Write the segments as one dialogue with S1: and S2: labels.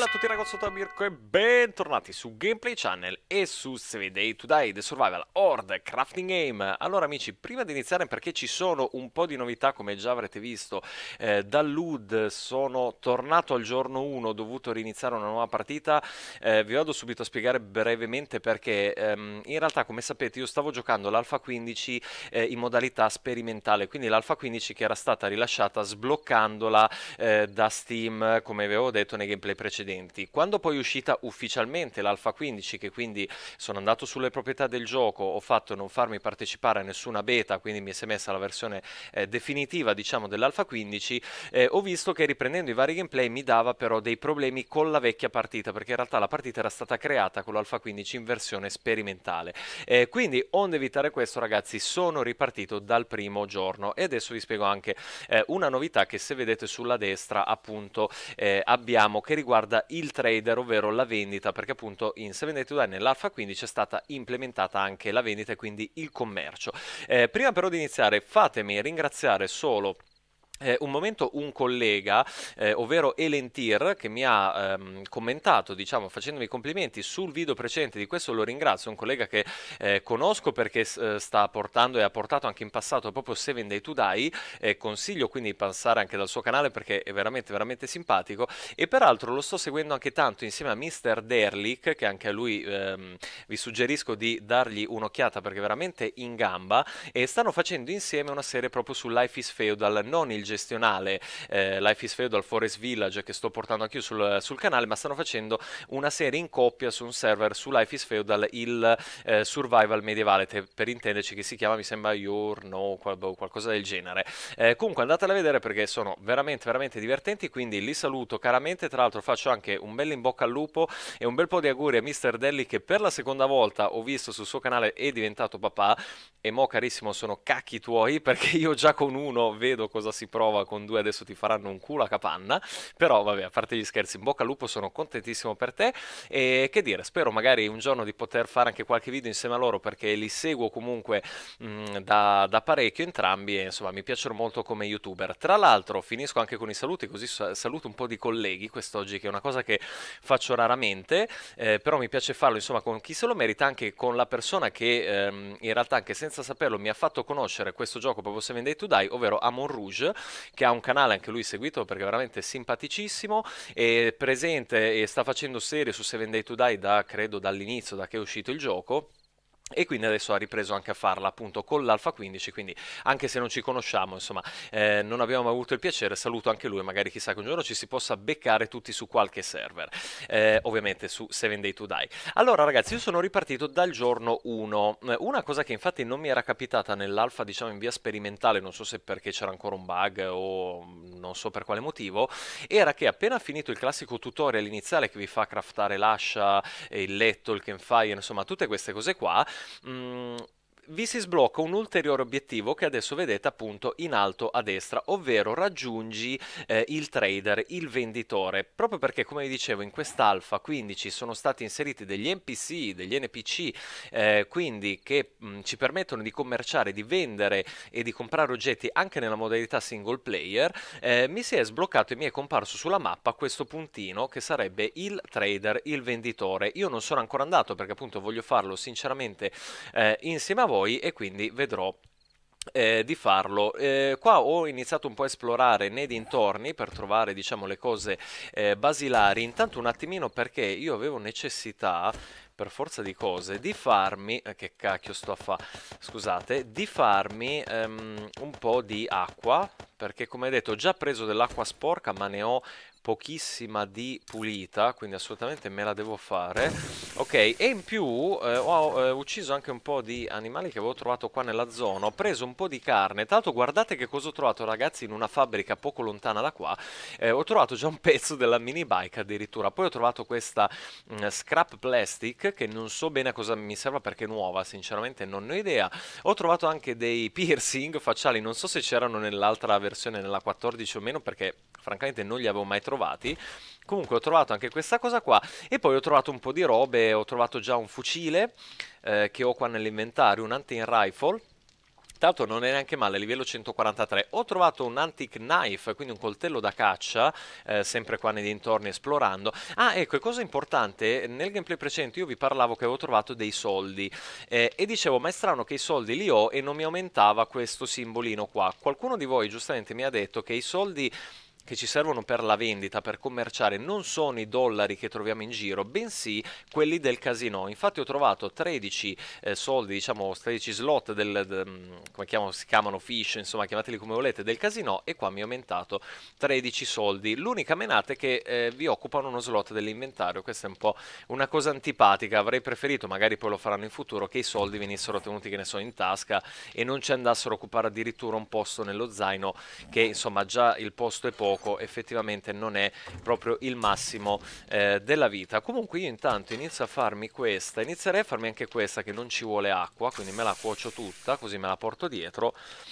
S1: a tutti ragazzi, sono Mirko e bentornati su Gameplay Channel e su 7 Day to Die The Survival Horde Crafting Game. Allora amici, prima di iniziare, perché ci sono un po' di novità come già avrete visto, dall'UD sono tornato al giorno 1, ho dovuto riniziare una nuova partita. Vi vado subito a spiegare brevemente perché in realtà, come sapete, io stavo giocando l'Alpha 15 in modalità sperimentale, quindi l'Alpha 15 che era stata rilasciata sbloccandola da Steam, come avevo detto nei gameplay precedenti. Quando poi è uscita ufficialmente l'Alpha 15, che quindi sono andato sulle proprietà del gioco, ho fatto non farmi partecipare a nessuna beta, quindi mi si è messa la versione definitiva, diciamo, dell'Alpha 15, ho visto che riprendendo i vari gameplay mi dava però dei problemi con la vecchia partita, perché in realtà la partita era stata creata con l'Alpha 15 in versione sperimentale. Quindi, onde evitare questo, ragazzi, sono ripartito dal primo giorno e adesso vi spiego anche una novità che, se vedete sulla destra, appunto abbiamo, che riguarda il trader, ovvero la vendita, perché appunto in 7 Day to Die nell'Alpha 15 è stata implementata anche la vendita e quindi il commercio. Prima però di iniziare, fatemi ringraziare solo un momento un collega, ovvero Elentir, che mi ha commentato, diciamo, facendomi i complimenti sul video precedente. Di questo lo ringrazio, un collega che conosco perché sta portando e ha portato anche in passato proprio 7 Day to Die. Consiglio quindi di passare anche dal suo canale perché è veramente veramente simpatico, e peraltro lo sto seguendo anche tanto insieme a Mr. Derlick, che anche a lui vi suggerisco di dargli un'occhiata perché è veramente in gamba, e stanno facendo insieme una serie proprio su Life is Feudal, non il gestionale Life is Feudal Forest Village che sto portando anche io sul canale, ma stanno facendo una serie in coppia su un server su Life is Feudal, il survival medievale, per intenderci, che si chiama, mi sembra, Your No, qualcosa del genere. Comunque andatela a vedere perché sono veramente veramente divertenti, quindi li saluto caramente. Tra l'altro faccio anche un bel in bocca al lupo e un bel po' di auguri a Mr. Delli, che per la seconda volta ho visto sul suo canale è diventato papà. E mo, carissimo, sono cacchi tuoi, perché io già con uno vedo cosa si prova, con due adesso ti faranno un culo a capanna. Però vabbè, a parte gli scherzi, in bocca al lupo, sono contentissimo per te. E che dire, spero magari un giorno di poter fare anche qualche video insieme a loro, perché li seguo comunque da parecchio entrambi, e insomma mi piacciono molto come youtuber. Tra l'altro finisco anche con i saluti, così saluto un po' di colleghi quest'oggi, che è una cosa che faccio raramente, però mi piace farlo, insomma, con chi se lo merita, anche con la persona che in realtà, anche senza saperlo, mi ha fatto conoscere questo gioco proprio 7 Day to Die, ovvero Amon Rouge, che ha un canale anche lui seguito perché è veramente simpaticissimo, è presente e sta facendo serie su 7 Day to Die da, credo, dall'inizio, da che è uscito il gioco. E quindi adesso ha ripreso anche a farla appunto con l'Alpha 15, quindi anche se non ci conosciamo, insomma, non abbiamo mai avuto il piacere, saluto anche lui, magari chissà che un giorno ci si possa beccare tutti su qualche server, ovviamente su 7 Day to Die. Allora ragazzi, io sono ripartito dal giorno 1, una cosa che infatti non mi era capitata nell'Alpha, diciamo, in via sperimentale, non so se perché c'era ancora un bug o non so per quale motivo, era che appena finito il classico tutorial iniziale che vi fa craftare l'ascia, il letto, il campfire, insomma tutte queste cose qua, mm, vi si sblocca un ulteriore obiettivo che adesso vedete appunto in alto a destra, ovvero raggiungi il trader, il venditore, proprio perché, come vi dicevo, in quest'alfa 15 sono stati inseriti degli NPC, degli NPC, quindi che ci permettono di commerciare, di vendere e di comprare oggetti anche nella modalità single player. Mi si è sbloccato e mi è comparso sulla mappa questo puntino che sarebbe il trader, il venditore. Io non sono ancora andato perché appunto voglio farlo sinceramente insieme a voi, e quindi vedrò di farlo. Qua ho iniziato un po' a esplorare nei dintorni per trovare, diciamo, le cose basilari. Intanto un attimino, perché io avevo necessità, per forza di cose, di farmi, che cacchio sto a fare, scusate, di farmi un po' di acqua, perché come detto ho già preso dell'acqua sporca, ma ne ho pochissima di pulita, quindi assolutamente me la devo fare. Ok, e in più ho ucciso anche un po' di animali che avevo trovato qua nella zona. Ho preso un po' di carne. Tra l'altro guardate che cosa ho trovato, ragazzi, in una fabbrica poco lontana da qua. Ho trovato già un pezzo della mini bike addirittura. Poi ho trovato questa scrap plastic, che non so bene a cosa mi serva perché è nuova, sinceramente non ne ho idea. Ho trovato anche dei piercing facciali, non so se c'erano nell'altra versione, nella 14 o meno, perché francamente non li avevo mai trovati. Comunque ho trovato anche questa cosa qua, e poi ho trovato un po' di robe. Ho trovato già un fucile che ho qua nell'inventario, un hunting rifle, Tanto non è neanche male, livello 143. Ho trovato un antique knife, quindi un coltello da caccia, sempre qua nei dintorni esplorando. Ah, ecco, e cosa importante, nel gameplay precedente io vi parlavo che avevo trovato dei soldi e dicevo, ma è strano che i soldi li ho e non mi aumentava questo simbolino qua. Qualcuno di voi giustamente mi ha detto che i soldi che ci servono per la vendita, per commerciare, non sono i dollari che troviamo in giro, bensì quelli del casino. Infatti ho trovato 13 soldi, diciamo 13 slot come si chiamano, fish, insomma chiamateli come volete, del casino, e qua mi è aumentato 13 soldi. L'unica menata è che vi occupano uno slot dell'inventario. Questa è un po' una cosa antipatica. Avrei preferito, magari poi lo faranno in futuro, che i soldi venissero tenuti, che ne so, in tasca e non ci andassero a occupare addirittura un posto nello zaino, che insomma già il posto è poco, effettivamente non è proprio il massimo della vita. Comunque io intanto inizio a farmi questa, inizierei a farmi anche questa che non ci vuole acqua, quindi me la cuocio tutta, così me la porto dietro.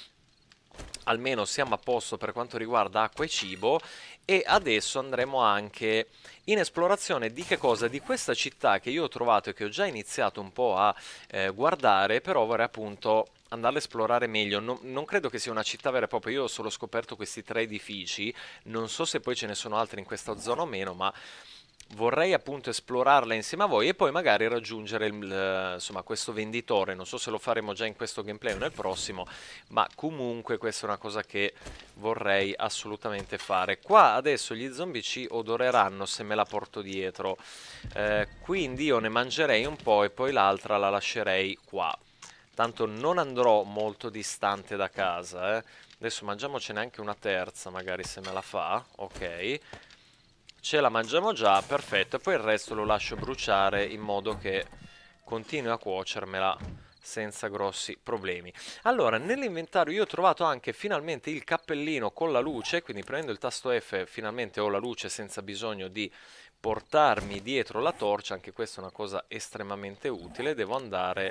S1: Almeno siamo a posto per quanto riguarda acqua e cibo. E adesso andremo anche in esplorazione di che cosa? Di questa città che io ho trovato e che ho già iniziato un po' a guardare, però vorrei appunto andarla a esplorare meglio. Non credo che sia una città vera e propria, io ho solo scoperto questi 3 edifici, non so se poi ce ne sono altri in questa zona o meno, ma vorrei appunto esplorarla insieme a voi e poi magari raggiungere insomma, questo venditore. Non so se lo faremo già in questo gameplay o nel prossimo, ma comunque questa è una cosa che vorrei assolutamente fare. Qua adesso gli zombie ci odoreranno se me la porto dietro, quindi io ne mangerei un po' e poi l'altra la lascerei qua. Tanto non andrò molto distante da casa, eh. Adesso mangiamocene anche una terza, magari se me la fa. Ok. Ce la mangiamo già, perfetto. E poi il resto lo lascio bruciare in modo che continui a cuocermela senza grossi problemi. Allora, nell'inventario io ho trovato anche finalmente il cappellino con la luce, quindi premendo il tasto F finalmente ho la luce senza bisogno di portarmi dietro la torcia. Anche questa è una cosa estremamente utile. Devo andare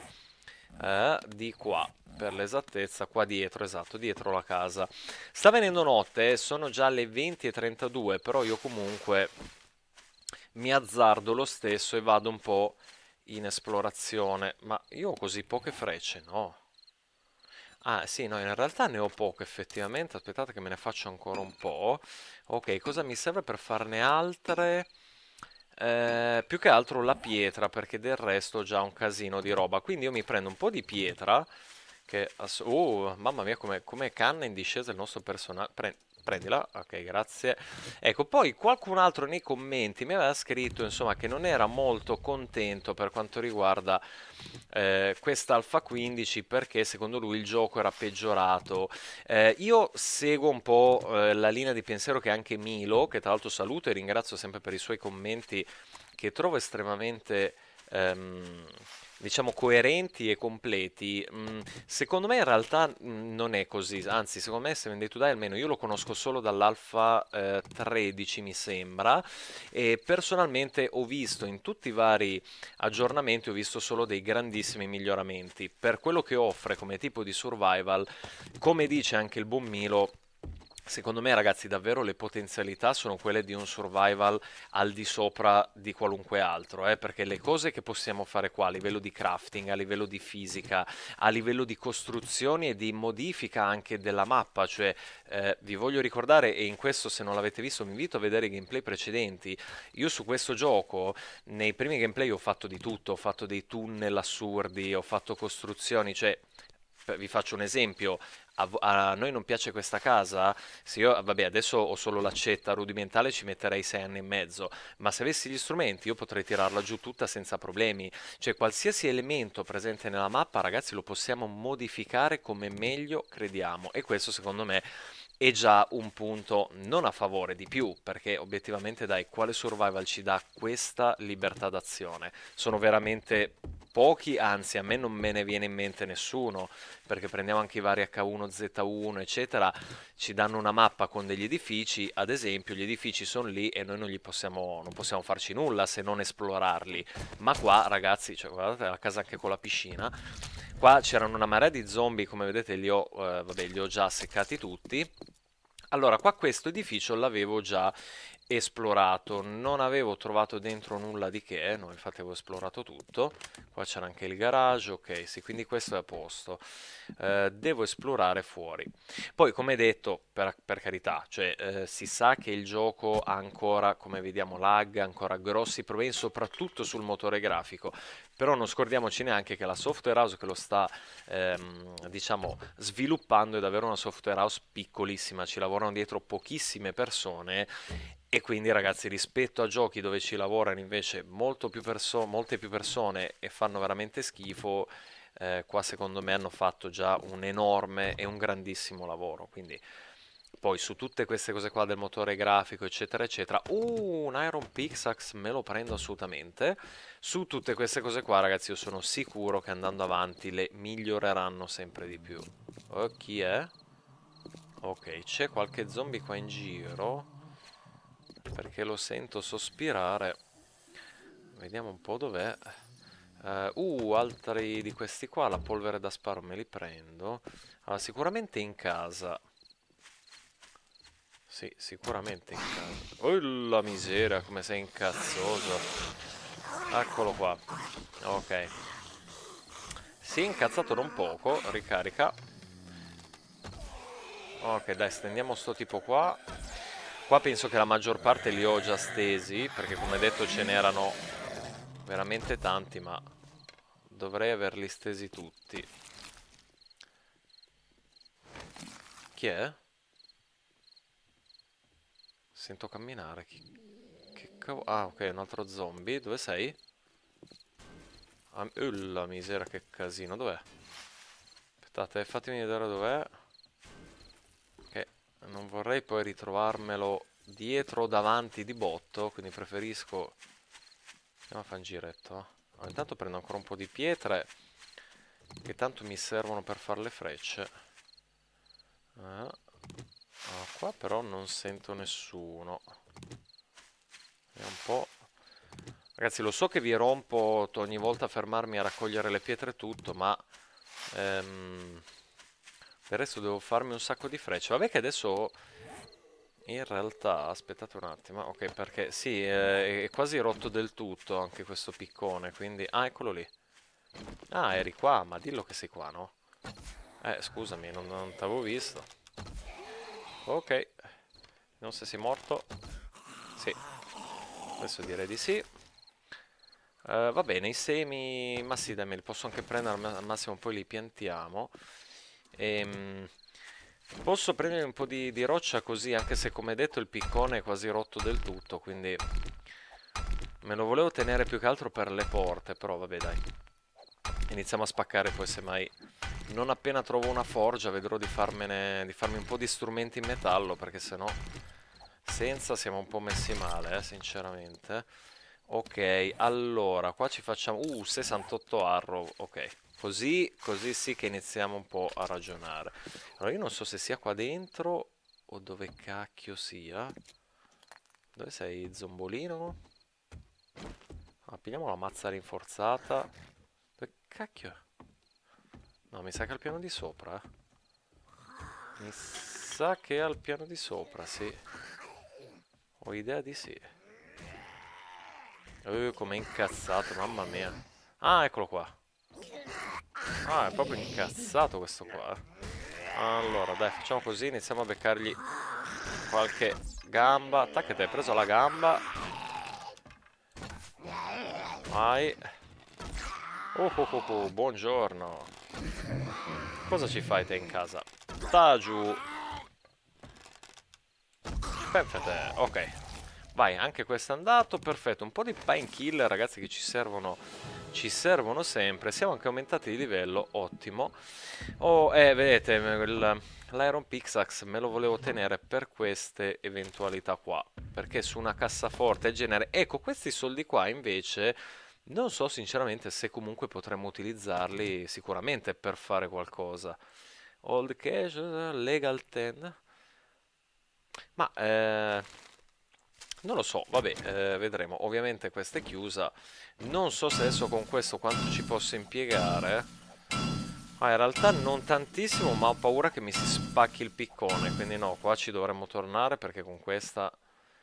S1: di qua, per l'esattezza, qua dietro, esatto, dietro la casa. Sta venendo notte, sono già le 20:32, però io comunque mi azzardo lo stesso e vado un po' in esplorazione. Ma io ho così poche frecce, no? Ah, sì, no, in realtà ne ho poche effettivamente. Aspettate che me ne faccio ancora un po'. Ok, cosa mi serve per farne altre? Più che altro la pietra, perché del resto ho già un casino di roba. Quindi io mi prendo un po' di pietra, che... mamma mia, come canna in discesa il nostro personaggio. Prendila, ok, grazie. Ecco, poi qualcun altro nei commenti mi aveva scritto, insomma, che non era molto contento per quanto riguarda questa Alpha 15, perché secondo lui il gioco era peggiorato. Io seguo un po' la linea di pensiero che anche Milo, che tra l'altro saluto e ringrazio sempre per i suoi commenti, che trovo estremamente, diciamo, coerenti e completi. Secondo me in realtà non è così, anzi secondo me Seven Day to Die almeno io lo conosco solo dall'Alpha 13 mi sembra, e personalmente ho visto in tutti i vari aggiornamenti, ho visto solo dei grandissimi miglioramenti. Per quello che offre come tipo di survival, come dice anche il buon Milo, secondo me ragazzi davvero le potenzialità sono quelle di un survival al di sopra di qualunque altro, perché le cose che possiamo fare qua a livello di crafting, a livello di fisica, a livello di costruzioni e di modifica anche della mappa, cioè vi voglio ricordare, e in questo se non l'avete visto vi invito a vedere i gameplay precedenti. Io su questo gioco nei primi gameplay ho fatto di tutto, ho fatto dei tunnel assurdi, ho fatto costruzioni, cioè vi faccio un esempio, a noi non piace questa casa, se io, vabbè, adesso ho solo l'accetta rudimentale, ci metterei 6 anni e mezzo, ma se avessi gli strumenti io potrei tirarla giù tutta senza problemi. Cioè qualsiasi elemento presente nella mappa, ragazzi, lo possiamo modificare come meglio crediamo, e questo secondo me è già un punto non a favore di più, perché obiettivamente dai, quale survival ci dà questa libertà d'azione? Sono veramente pochi, anzi a me non me ne viene in mente nessuno, perché prendiamo anche i vari H1Z1 eccetera, ci danno una mappa con degli edifici, ad esempio gli edifici sono lì e noi non possiamo farci nulla se non esplorarli, ma qua ragazzi, cioè, guardate la casa anche con la piscina. Qua c'erano una marea di zombie, come vedete vabbè, li ho già seccati tutti. Allora, qua questo edificio l'avevo già esplorato, non avevo trovato dentro nulla di che, no, infatti avevo esplorato tutto. Qua c'era anche il garage, ok, sì, quindi questo è a posto. Devo esplorare fuori. Poi, come detto, per carità, cioè, si sa che il gioco ha ancora, come vediamo, lag, ancora grossi problemi, soprattutto sul motore grafico. Però non scordiamoci neanche che la software house che lo sta, diciamo, sviluppando è davvero una software house piccolissima, ci lavorano dietro pochissime persone e quindi ragazzi, rispetto a giochi dove ci lavorano invece molte più persone e fanno veramente schifo, qua secondo me hanno fatto già un enorme e un grandissimo lavoro. Quindi poi su tutte queste cose qua del motore grafico eccetera eccetera, un Iron Pickaxe me lo prendo assolutamente. Su tutte queste cose qua ragazzi io sono sicuro che andando avanti le miglioreranno sempre di più. Oh, chi è? Ok, c'è qualche zombie qua in giro perché lo sento sospirare. Vediamo un po' dov'è. Altri di questi qua, la polvere da sparo me li prendo. Allora, sicuramente in casa. Sì, sicuramente in casa. Oh la miseria, come sei incazzoso. Eccolo qua. Ok. Si è incazzato da un poco, ricarica. Ok, dai, stendiamo sto tipo qua. Qua penso che la maggior parte li ho già stesi, perché come detto ce n'erano veramente tanti, ma dovrei averli stesi tutti. Chi è? Sento camminare. Che cavolo... Ah, ok, un altro zombie. Dove sei? Ah, la misera, che casino. Dov'è? Aspettate, fatemi vedere dov'è. Che non vorrei poi ritrovarmelo dietro o davanti di botto, quindi preferisco... Andiamo a fare un giretto. Ah, intanto prendo ancora un po' di pietre, che tanto mi servono per fare le frecce. Qua però non sento nessuno. Vediamo un po'. Ragazzi, lo so che vi rompo ogni volta a fermarmi a raccogliere le pietre e tutto, ma per adesso devo farmi un sacco di frecce. Vabbè che adesso in realtà, aspettate un attimo, ok, perché sì, è quasi rotto del tutto anche questo piccone, quindi... Ah, eccolo lì. Ah, eri qua, ma dillo che sei qua, no? Scusami, non t'avevo visto. Ok, non so se sei morto. Sì, adesso direi di sì. Va bene, i semi, ma sì, dai, me li posso anche prendere, al massimo poi li piantiamo. Ehm, Posso prendere un po' di roccia così, anche se come detto il piccone è quasi rotto del tutto, quindi me lo volevo tenere più che altro per le porte, però vabbè dai. Iniziamo a spaccare poi semmai non appena trovo una forgia vedrò di farmi un po' di strumenti in metallo, perché sennò senza siamo un po' messi male, sinceramente. Ok, allora, qua ci facciamo... 68 arrow, ok. Così sì che iniziamo un po' a ragionare. Allora, io non so se sia qua dentro o dove cacchio sia. Dove sei, zombolino? Ah, pigliamo la mazza rinforzata. Dove cacchio è? No, mi sa che è al piano di sopra. Mi sa che è al piano di sopra, sì. Ho idea di sì. Com'è incazzato, mamma mia. Ah, eccolo qua. Ah, è proprio incazzato questo qua. Allora, dai, facciamo così, iniziamo a beccargli qualche gamba. Tac, che ti hai preso la gamba. Vai. Buongiorno. Cosa ci fai te in casa? Sta giù. Perfetto, ok. Vai, anche questo è andato, perfetto. Un po' di painkiller, ragazzi, che ci servono sempre. Siamo anche aumentati di livello, ottimo. Oh, vedete, l'Iron Pickaxe me lo volevo tenere per queste eventualità qua. Perché su una cassaforte genere... Ecco, questi soldi qua invece... Non so sinceramente se comunque potremmo utilizzarli sicuramente per fare qualcosa. Old cash, legal 10. Ma non lo so, vabbè, vedremo. Ovviamente questa è chiusa. Non so se adesso con questo quanto ci posso impiegare. Ah, in realtà non tantissimo, ma ho paura che mi si spacchi il piccone. Quindi no, qua ci dovremmo tornare perché con questa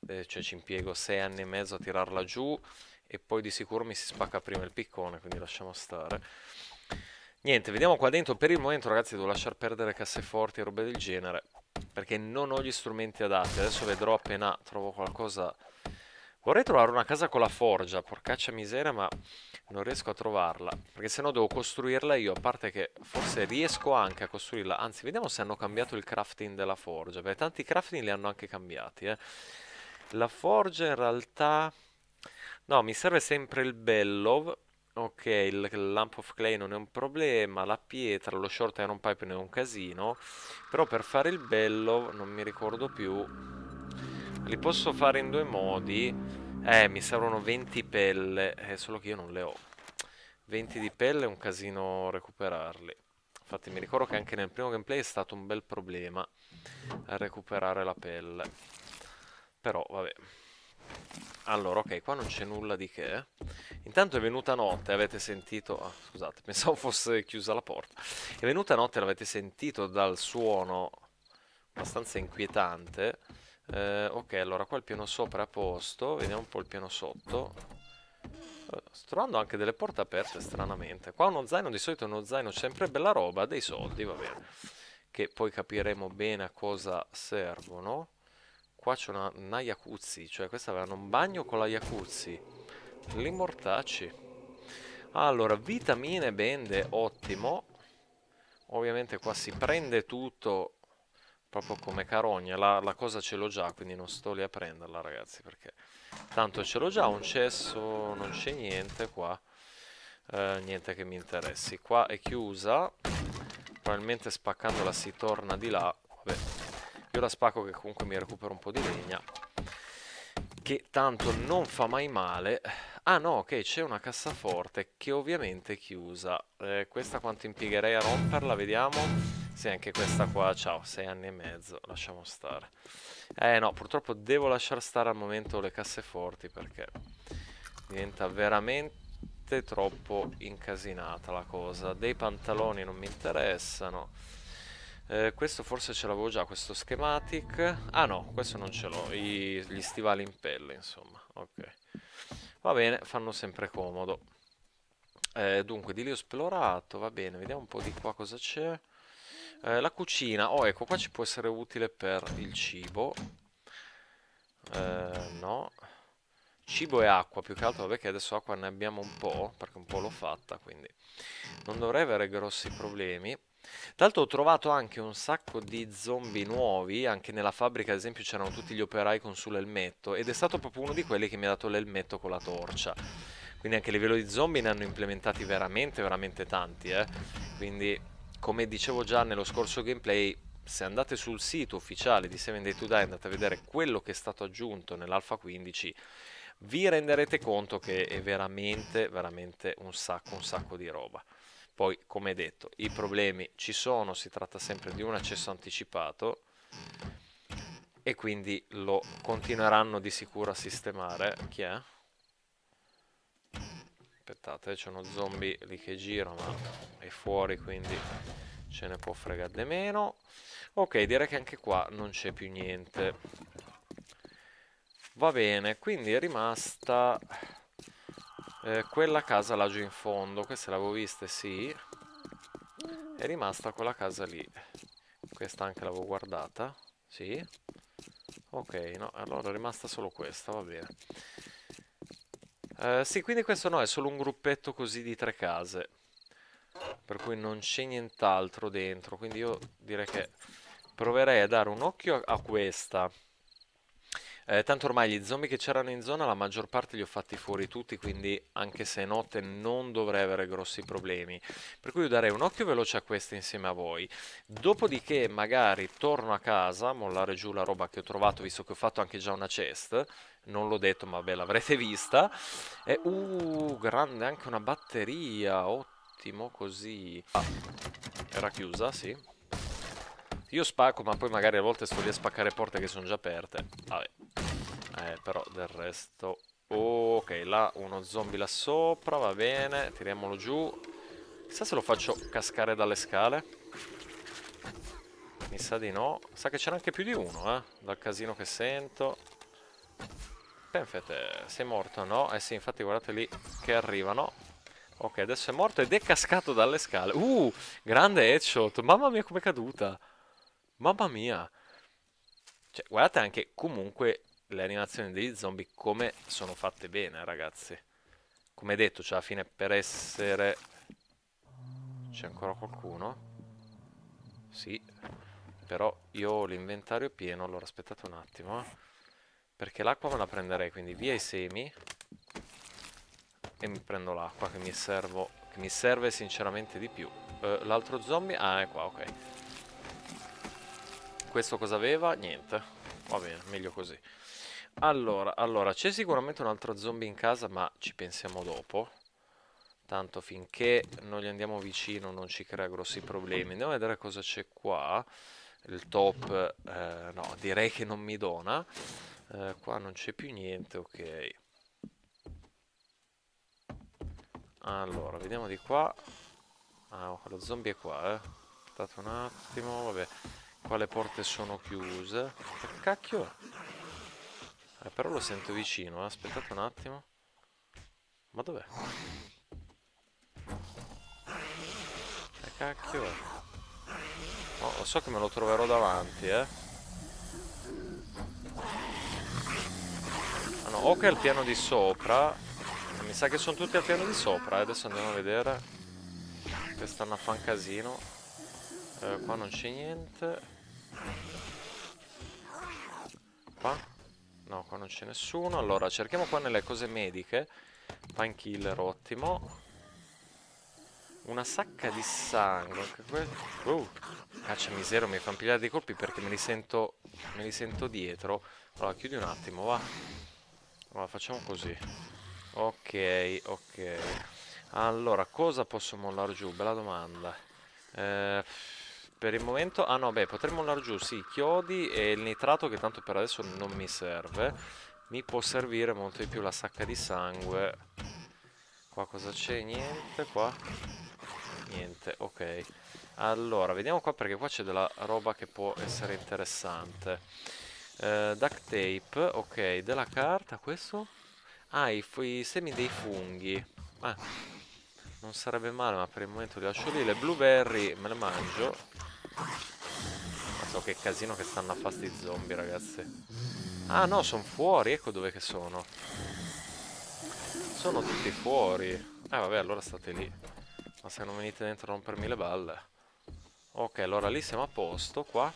S1: cioè ci impiego 6 anni e mezzo a tirarla giù e poi di sicuro mi si spacca prima il piccone, quindi lasciamo stare. Niente, vediamo qua dentro. Per il momento, ragazzi, devo lasciar perdere casseforti e robe del genere, perché non ho gli strumenti adatti. Adesso vedrò appena trovo qualcosa. Vorrei trovare una casa con la forgia, porcaccia miseria, ma non riesco a trovarla, perché se no devo costruirla io, a parte che forse riesco anche a costruirla. Anzi, vediamo se hanno cambiato il crafting della forgia, perché tanti crafting li hanno anche cambiati, eh. La forgia in realtà... No, mi serve sempre il bellow. Ok, il Lamp of Clay non è un problema, la pietra, lo Short Iron Pipe non è un casino, però per fare il bellow non mi ricordo più. Li posso fare in due modi. Mi servono 20 pelle, solo che io non le ho. 20 di pelle è un casino recuperarli. Infatti mi ricordo che anche nel primo gameplay è stato un bel problema a recuperare la pelle. Però vabbè. Allora, ok, qua non c'è nulla di che. Intanto è venuta notte, avete sentito... Ah, scusate, pensavo fosse chiusa la porta. È venuta notte, l'avete sentito dal suono abbastanza inquietante. Ok, allora qua il piano sopra è a posto. Vediamo un po' il piano sotto. Sto trovando anche delle porte aperte, stranamente. Qua uno zaino, di solito uno zaino, sempre bella roba, dei soldi, va bene. Che poi capiremo bene a cosa servono. Qua c'è una jacuzzi, cioè questa avevano un bagno con la jacuzzi. Li mortacci. Allora, vitamine, bende, ottimo. Ovviamente qua si prende tutto proprio come carogna. La cosa ce l'ho già, quindi non sto lì a prenderla, ragazzi, perché tanto ce l'ho già, un cesso, non c'è niente qua. Niente che mi interessi. Qua è chiusa. Probabilmente spaccandola si torna di là. Vabbè, io la spacco che comunque mi recupero un po' di legna, che tanto non fa mai male. Ah no, ok, c'è una cassaforte che ovviamente è chiusa. Questa quanto impiegherei a romperla, vediamo. Sì, anche questa qua, ciao, 6 anni e mezzo, lasciamo stare. No, purtroppo devo lasciare stare al momento le casseforti perché diventa veramente troppo incasinata la cosa. Dei pantaloni non mi interessano. Questo forse ce l'avevo già, questo schematic. Ah no, questo non ce l'ho, gli stivali in pelle, insomma. Ok. Va bene, fanno sempre comodo. Dunque, di lì ho esplorato, va bene, vediamo un po' di qua cosa c'è. La cucina, oh ecco, qua ci può essere utile per il cibo. No. Cibo e acqua, più che altro, vabbè che adesso acqua ne abbiamo un po', perché un po' l'ho fatta, quindi non dovrei avere grossi problemi. Tra l'altro ho trovato anche un sacco di zombie nuovi, anche nella fabbrica ad esempio c'erano tutti gli operai con sull'elmetto, ed è stato proprio uno di quelli che mi ha dato l'elmetto con la torcia. Quindi anche a livello di zombie ne hanno implementati veramente, veramente tanti, eh. Quindi, come dicevo già nello scorso gameplay, se andate sul sito ufficiale di 7 Day to Die e andate a vedere quello che è stato aggiunto nell'Alpha 15, vi renderete conto che è veramente, veramente un sacco di roba. Poi, come detto, i problemi ci sono, si tratta sempre di un accesso anticipato e quindi lo continueranno di sicuro a sistemare. Chi è? Aspettate, c'è uno zombie lì che gira, ma è fuori, quindi ce ne può fregare di meno. Ok, direi che anche qua non c'è più niente. Va bene, quindi è rimasta quella casa laggiù in fondo. Queste l'avevo viste, sì. È rimasta quella casa lì. Questa anche l'avevo guardata. Sì. Ok, no, allora è rimasta solo questa, va bene. Sì, quindi questo no, è solo un gruppetto così di 3 case. Per cui non c'è nient'altro dentro. Quindi io direi che proverei a dare un occhio a questa. Tanto ormai gli zombie che c'erano in zona, la maggior parte li ho fatti fuori tutti, quindi anche se è notte non dovrei avere grossi problemi. Per cui io darei un occhio veloce a queste insieme a voi. Dopodiché magari torno a casa, mollare giù la roba che ho trovato, visto che ho fatto anche già una chest. Non l'ho detto, ma beh, l'avrete vista. E, grande anche una batteria, ottimo così. Ah, era chiusa, sì. Io spacco, ma poi magari a volte sto lì a spaccare porte che sono già aperte. Vabbè. Però del resto... Ok, là uno zombie là sopra, va bene. Tiriamolo giù. Chissà se lo faccio cascare dalle scale. Mi sa di no. Sa che c'era anche più di uno, dal casino che sento. Perfetto, sei morto, no? Eh sì, infatti guardate lì che arrivano. Ok, adesso è morto ed è cascato dalle scale. Grande headshot. Mamma mia, com'è caduta. Mamma mia. Cioè, guardate anche comunque le animazioni degli zombie come sono fatte bene, ragazzi. Come detto, cioè alla fine per essere... C'è ancora qualcuno? Sì. Però io ho l'inventario pieno, allora aspettate un attimo. Perché l'acqua me la prenderei, quindi via i semi. E mi prendo l'acqua che mi serve sinceramente di più. L'altro zombie... Ah, è qua, ok. Questo cosa aveva? Niente. Va bene, meglio così. Allora, c'è sicuramente un altro zombie in casa, ma ci pensiamo dopo. Tanto finché non gli andiamo vicino non ci crea grossi problemi. Andiamo a vedere cosa c'è qua. Il top, no, direi che non mi dona. Qua non c'è più niente, ok. Allora, vediamo di qua. Ah, lo zombie è qua, eh. Aspettate un attimo, vabbè. Qua le porte sono chiuse. Che cacchio è? Però lo sento vicino, eh. Aspettate un attimo. Ma dov'è? Che cacchio è? No, lo so che me lo troverò davanti, eh. Ah no, o che è al piano di sopra. Mi sa che sono tutti al piano di sopra, Adesso andiamo a vedere. Che stanno a fare un casino. Qua non c'è niente. Qua? No, qua non c'è nessuno. Allora, cerchiamo qua nelle cose mediche. Painkiller, ottimo. Una sacca di sangue. Caccia miseria, mi fa pigliare dei colpi perché me li sento dietro. Allora, chiudi un attimo, va. Allora, facciamo così. Ok, ok. Allora, cosa posso mollare giù? Bella domanda. Eh, per il momento... Ah no, beh, potremmo mollare giù, sì, chiodi e il nitrato che tanto per adesso non mi serve. Mi può servire molto di più la sacca di sangue. Qua cosa c'è? Niente, qua? Niente, ok. Allora, vediamo qua perché qua c'è della roba che può essere interessante. Duct tape, ok, della carta, questo? Ah, i semi dei funghi. Ah, non sarebbe male, ma per il momento li lascio lì. Le blueberry me le mangio. Ma so che casino che stanno a fare sti zombie, ragazzi. Ah no, sono fuori, ecco dove che sono. Sono tutti fuori. Vabbè, allora state lì. Ma se non venite dentro a rompermi le balle. Ok, allora lì siamo a posto, qua.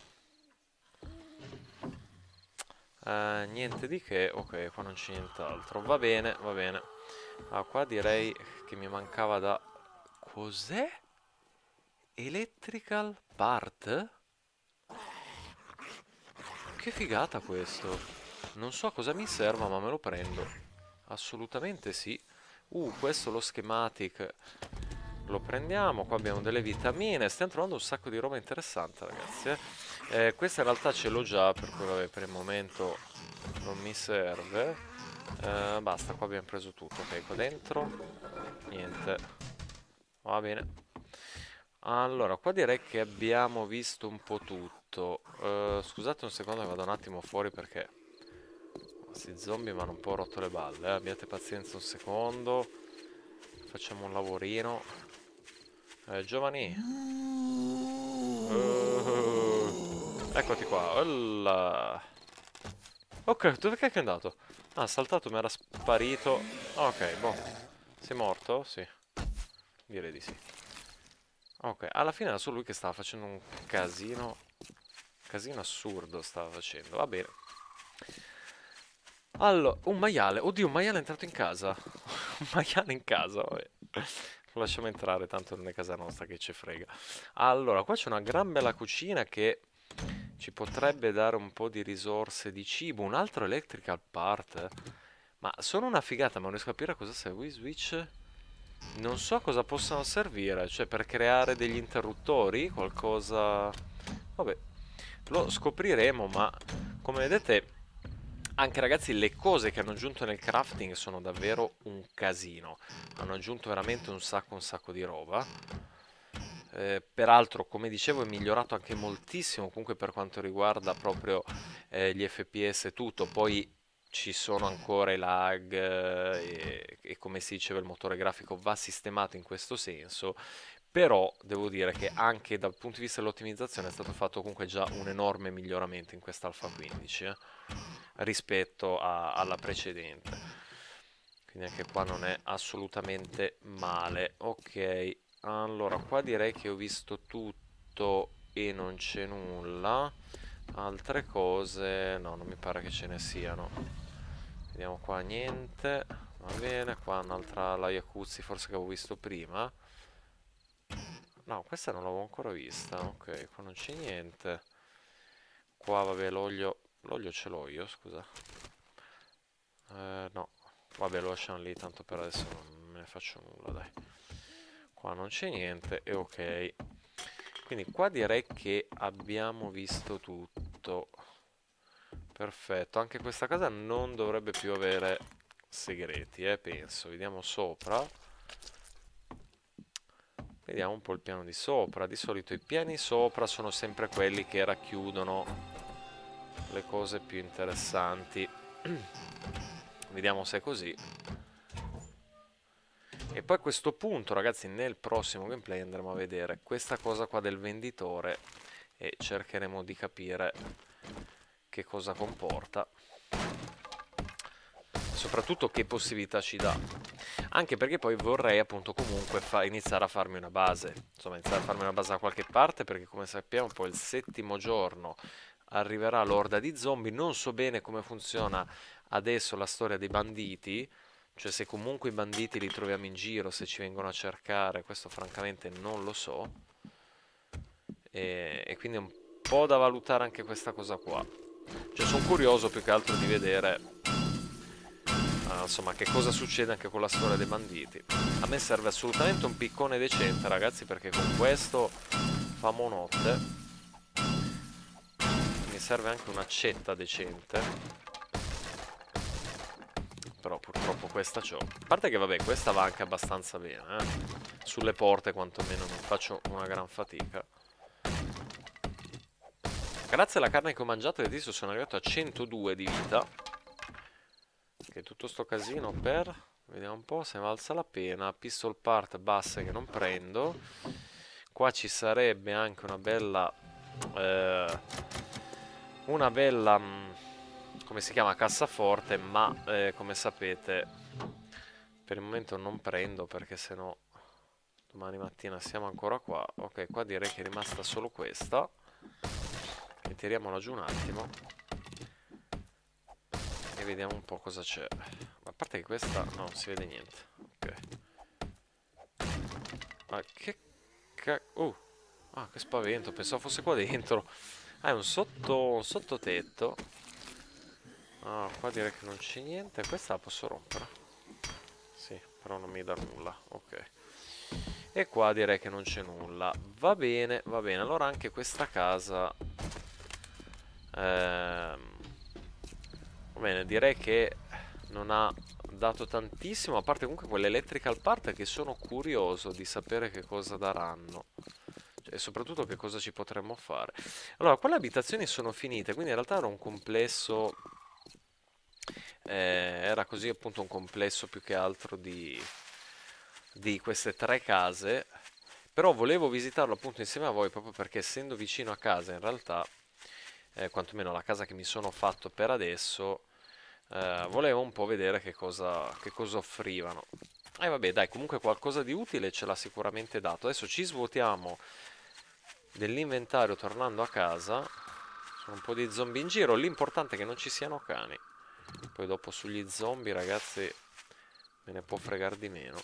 S1: Niente di che, ok, qua non c'è nient'altro. Va bene, va bene. Ah, qua direi che mi mancava da... Cos'è? Electrical part? Che figata questo. Non so a cosa mi serva, ma me lo prendo. Assolutamente sì. Questo lo schematic. Lo prendiamo, qua abbiamo delle vitamine, stiamo trovando un sacco di roba interessante, ragazzi. Questa in realtà ce l'ho già, per cui vabbè, per il momento non mi serve. Basta, qua abbiamo preso tutto. Ok, qua dentro niente. Va bene. Allora, qua direi che abbiamo visto un po' tutto. Scusate un secondo, vado un attimo fuori perché questi zombie mi hanno un po' rotto le balle. Abbiate pazienza un secondo. Facciamo un lavorino. Giovani. Eccoti qua. Olla. Ok, dove cacchio è andato? Ah, ha saltato, mi era sparito. Ok, boh. Sei morto? Sì. Direi di sì. Ok, alla fine era solo lui che stava facendo un casino. Casino assurdo stava facendo. Va bene. Allora, un maiale. Oddio, un maiale è entrato in casa. Un maiale in casa, vabbè. Lo lasciamo entrare, tanto non è casa nostra che ci frega. Allora, qua c'è una gran bella cucina che ci potrebbe dare un po' di risorse di cibo. Un altro electrical part. Ma sono una figata, ma non riesco a capire a cosa serve. Switch. Non so cosa possano servire. Cioè, per creare degli interruttori? Qualcosa... Vabbè, lo scopriremo, ma come vedete... Anche ragazzi, le cose che hanno aggiunto nel crafting sono davvero un casino. Hanno aggiunto veramente un sacco di roba. Peraltro, come dicevo, è migliorato anche moltissimo comunque per quanto riguarda proprio gli FPS e tutto. Poi ci sono ancora i lag e come si diceva il motore grafico va sistemato in questo senso, però devo dire che anche dal punto di vista dell'ottimizzazione è stato fatto comunque già un enorme miglioramento in questa Alpha 15 rispetto alla precedente. Quindi anche qua non è assolutamente male. Ok, allora qua direi che ho visto tutto e non c'è nulla. Altre cose, no, non mi pare che ce ne siano. Vediamo qua, niente. Va bene, qua un'altra la jacuzzi forse che avevo visto prima. No, questa non l'avevo ancora vista. Ok, qua non c'è niente. Qua, vabbè, l'olio. L'olio ce l'ho io, scusa. No. Vabbè, lo lasciamo lì, tanto per adesso non me ne faccio nulla, dai. Qua non c'è niente, e ok. Quindi qua direi che abbiamo visto tutto. Perfetto, anche questa casa non dovrebbe più avere segreti, penso. Vediamo sopra. Vediamo un po' il piano di sopra. Di solito i piani sopra sono sempre quelli che racchiudono le cose più interessanti. Vediamo se è così. E poi a questo punto, ragazzi, nel prossimo gameplay andremo a vedere questa cosa qua del venditore e cercheremo di capire che cosa comporta. Soprattutto che possibilità ci dà. Anche perché poi vorrei appunto comunque iniziare a farmi una base. Insomma, iniziare a farmi una base da qualche parte perché come sappiamo poi il 7° giorno arriverà l'orda di zombie. Non so bene come funziona adesso la storia dei banditi. Cioè se comunque i banditi li troviamo in giro, se ci vengono a cercare, questo francamente non lo so. E quindi è un po' da valutare anche questa cosa qua. Cioè sono curioso più che altro di vedere insomma che cosa succede anche con la storia dei banditi. A me serve assolutamente un piccone decente, ragazzi, perché con questo famo notte. Mi serve anche un'accetta decente. Però purtroppo questa c'ho. A parte che vabbè, questa va anche abbastanza bene, Sulle porte quantomeno non faccio una gran fatica. Grazie alla carne che ho mangiato adesso sono arrivato a 102 di vita. Che tutto sto casino per... Vediamo un po' se valsa la pena. Pistol part basse che non prendo. Qua ci sarebbe anche una bella... come si chiama? Cassaforte, ma come sapete per il momento non prendo perché sennò domani mattina siamo ancora qua. Ok, qua direi che è rimasta solo questa. E tiriamola giù un attimo e vediamo un po' cosa c'è. A parte che questa no, non si vede niente. Ok. Ma che ah, che spavento, pensavo fosse qua dentro. Ah, è un sottotetto. Ah, qua direi che non c'è niente. Questa la posso rompere. Sì, però non mi dà nulla. Ok. E qua direi che non c'è nulla. Va bene, va bene. Allora anche questa casa... va bene, direi che non ha dato tantissimo. A parte comunque quelle electrical part che sono curioso di sapere che cosa daranno. E soprattutto che cosa ci potremmo fare. Allora, qua le abitazioni sono finite, quindi in realtà era un complesso... era così appunto un complesso più che altro di queste 3 case. Però volevo visitarlo appunto insieme a voi proprio perché essendo vicino a casa in realtà, quantomeno la casa che mi sono fatto per adesso, volevo un po' vedere che cosa offrivano. E vabbè dai, comunque qualcosa di utile ce l'ha sicuramente dato. Adesso ci svuotiamo dell'inventario tornando a casa. Sono un po' di zombie in giro, l'importante è che non ci siano cani. Poi dopo sugli zombie, ragazzi, me ne può fregare di meno.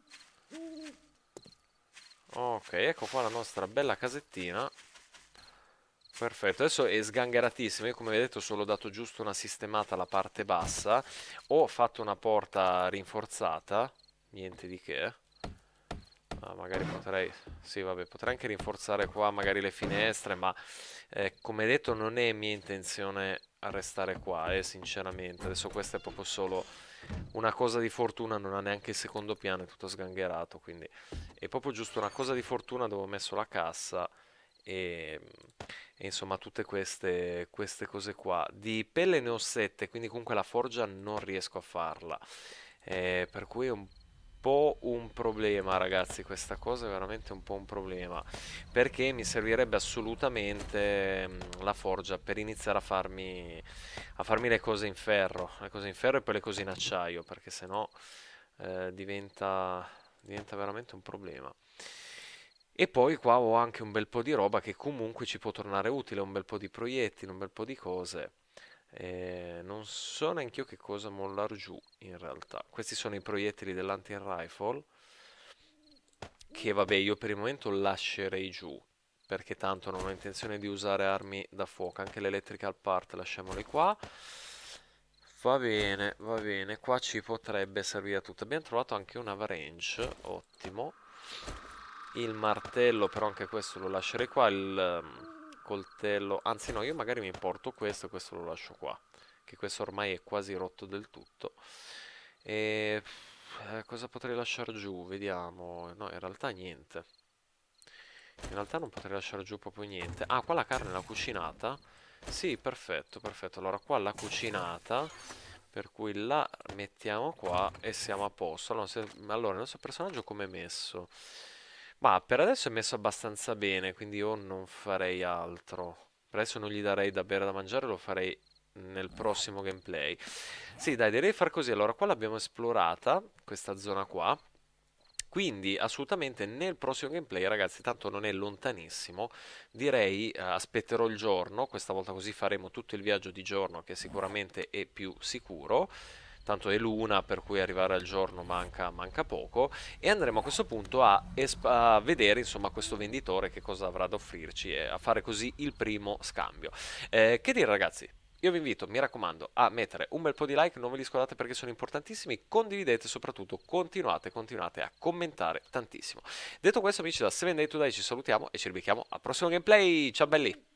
S1: Ok, ecco qua la nostra bella casettina. Perfetto, adesso è sgangheratissimo. Io come vedete ho solo dato giusto una sistemata alla parte bassa. Ho fatto una porta rinforzata, niente di che. Magari potrei, sì vabbè, potrei anche rinforzare qua magari le finestre, ma come detto non è mia intenzione restare qua, sinceramente. Adesso questa è proprio solo una cosa di fortuna, non ha neanche il secondo piano, è tutto sgangherato, quindi è proprio giusto una cosa di fortuna dove ho messo la cassa e, e insomma tutte queste cose qua. Di pelle ne ho 7, quindi comunque la forgia non riesco a farla. Per cui è un po' un problema, ragazzi, questa cosa è veramente un po' un problema, perché mi servirebbe assolutamente la forgia per iniziare a farmi le cose in ferro e poi le cose in acciaio, perché sennò diventa veramente un problema. E poi qua ho anche un bel po' di roba che comunque ci può tornare utile, un bel po' di proiettili, un bel po' di cose. Non so neanche io che cosa mollar giù in realtà. Questi sono i proiettili dell'anti-rifle che vabbè io per il momento lascerei giù perché tanto non ho intenzione di usare armi da fuoco. Anche l'electrical part lasciamole qua. Va bene, qua ci potrebbe servire tutto. Abbiamo trovato anche un avalanche, ottimo. Il martello, però anche questo lo lascerei qua. Il coltello, anzi no, io magari mi porto questo e questo lo lascio qua. Che questo ormai è quasi rotto del tutto. E cosa potrei lasciare giù? Vediamo. No, in realtà niente. In realtà non potrei lasciare giù proprio niente. Ah, qua la carne l'ha cucinata. Sì, perfetto, perfetto. Allora qua l'ha cucinata. Per cui la mettiamo qua e siamo a posto. Allora, il nostro personaggio come è messo? Ma per adesso è messo abbastanza bene, quindi io non farei altro. Per adesso non gli darei da bere e da mangiare, lo farei nel prossimo gameplay. Sì, dai, direi far così. Allora, qua l'abbiamo esplorata, questa zona qua. Quindi assolutamente nel prossimo gameplay, ragazzi, tanto non è lontanissimo, direi aspetterò il giorno, questa volta così faremo tutto il viaggio di giorno che sicuramente è più sicuro, tanto è l'una per cui arrivare al giorno manca poco e andremo a questo punto a vedere insomma questo venditore che cosa avrà da offrirci e a fare così il primo scambio. Che dire ragazzi? Io vi invito, mi raccomando, a mettere un bel po' di like, non ve li scordate perché sono importantissimi, condividete, soprattutto continuate a commentare tantissimo. Detto questo amici da 7 Day to Day ci salutiamo e ci ribecchiamo al prossimo gameplay, ciao belli!